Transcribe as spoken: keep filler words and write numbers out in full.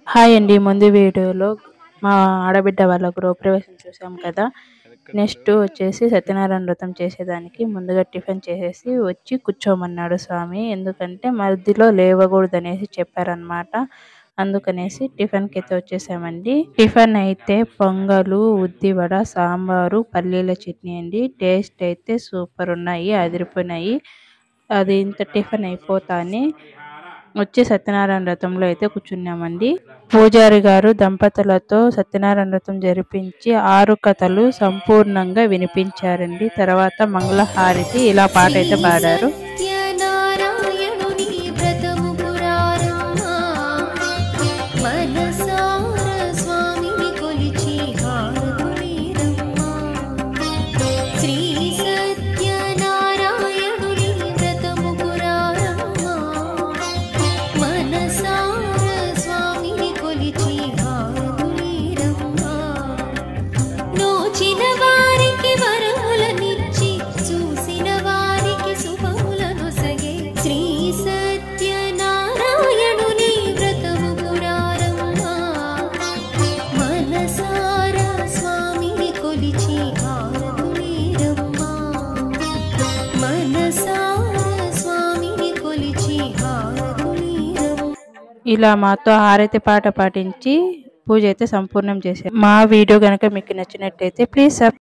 Hi అండి. ముందు వీడియోలో మా ఆడబిడ్డ వాళ్ళ గృహప్రవేశం చూసాం కదా. నెక్స్ట్ వచ్చేసి సత్యనారాయణ వ్రతం చేసేదానికి ముందుగా టిఫిన్ చేసేసి వచ్చి కూర్చోమన్నాడు స్వామి. ఎందుకంటే మధ్యలో లేవకూడదు అనేసి చెప్పారనమాట. అందుకనేసి టిఫిన్కి అయితే వచ్చేసామండి. టిఫిన్ అయితే పొంగలు, ఉద్దివడ, సాంబారు, పల్లీల చట్నీ అండి. టేస్ట్ అయితే సూపర్ ఉన్నాయి, అదిరిపోయినాయి. అది ఇంత టిఫిన్ అయిపోతానే వచ్చి సత్యనారాయణ వ్రతంలో అయితే కూర్చున్నామండి. పూజారి గారు దంపతులతో సత్యనారాయణ వ్రతం జరిపించి ఆరు కథలు సంపూర్ణంగా వినిపించారండి. తర్వాత మంగళహారతి ఇలా పాట అయితే పాడారు. ఇలా మాతో హారతి పాట పాటించి పూజ అయితే సంపూర్ణం చేశారు. మా వీడియో కనుక మీకు నచ్చినట్టయితే ప్లీజ్ సబ్